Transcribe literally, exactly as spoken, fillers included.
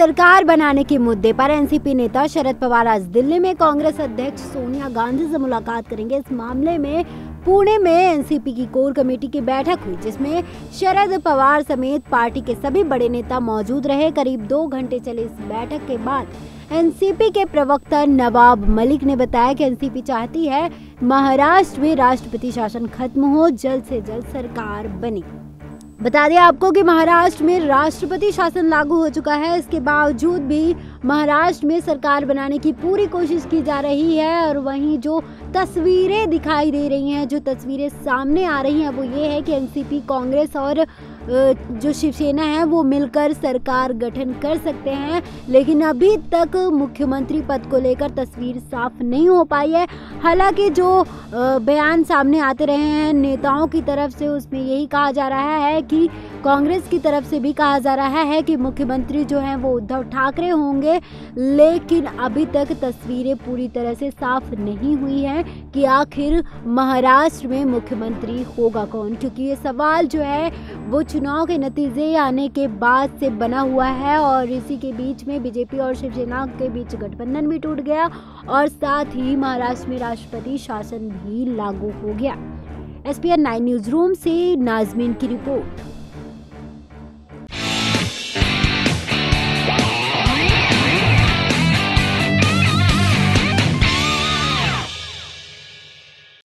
सरकार बनाने के मुद्दे पर एनसीपी नेता शरद पवार आज दिल्ली में कांग्रेस अध्यक्ष सोनिया गांधी से मुलाकात करेंगे। इस मामले में पुणे में एनसीपी की कोर कमेटी की बैठक हुई, जिसमें शरद पवार समेत पार्टी के सभी बड़े नेता मौजूद रहे। करीब दो घंटे चले इस बैठक के बाद एनसीपी के प्रवक्ता नवाब मलिक ने बताया कि एनसीपी चाहती है महाराष्ट्र में राष्ट्रपति शासन खत्म हो, जल्द से जल्द सरकार बने। बता दें आपको कि महाराष्ट्र में राष्ट्रपति शासन लागू हो चुका है। इसके बावजूद भी महाराष्ट्र में सरकार बनाने की पूरी कोशिश की जा रही है। और वहीं जो तस्वीरें दिखाई दे रही हैं, जो तस्वीरें सामने आ रही हैं, वो ये है कि एनसीपी, कांग्रेस और जो शिवसेना है वो मिलकर सरकार गठन कर सकते हैं। लेकिन अभी तक मुख्यमंत्री पद को लेकर तस्वीर साफ नहीं हो पाई है। हालांकि जो बयान सामने आते रहे हैं नेताओं की तरफ से, उसमें यही कहा जा रहा है कि कांग्रेस की तरफ से भी कहा जा रहा है कि मुख्यमंत्री जो हैं वो उद्धव ठाकरे होंगे। लेकिन अभी तक तस्वीरें पूरी तरह से साफ नहीं हुई हैं कि आखिर महाराष्ट्र में मुख्यमंत्री होगा कौन, क्योंकि ये सवाल जो है वो चुनाव के नतीजे आने के बाद से बना हुआ है। और इसी के बीच में बीजेपी और शिवसेना के बीच गठबंधन भी टूट गया और साथ ही महाराष्ट्र में राष्ट्रपति शासन भी लागू हो गया। S P N nine news room से नाजमीन की रिपोर्ट।